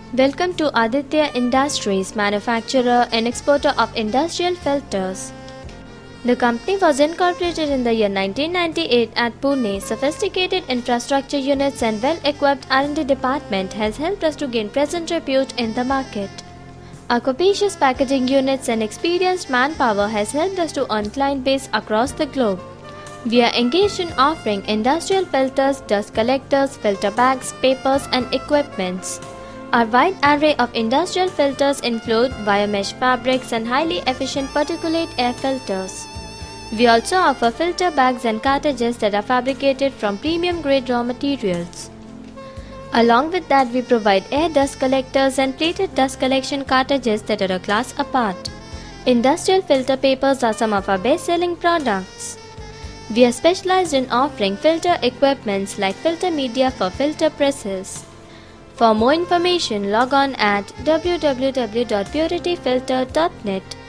Welcome to Aditya Industries, manufacturer and exporter of industrial filters. The company was incorporated in the year 1998 at Pune. Sophisticated infrastructure units and well-equipped R&D department has helped us to gain present repute in the market. Our capacious packaging units and experienced manpower has helped us to earn client base across the globe. We are engaged in offering industrial filters, dust collectors, filter bags, papers and equipments. Our wide array of industrial filters include wire mesh fabrics and highly efficient particulate air filters. We also offer filter bags and cartridges that are fabricated from premium grade raw materials. Along with that, we provide air dust collectors and plated dust collection cartridges that are a class apart. Industrial filter papers are some of our best-selling products. We are specialized in offering filter equipments like filter media for filter presses. For more information, log on at www.purityfilter.net.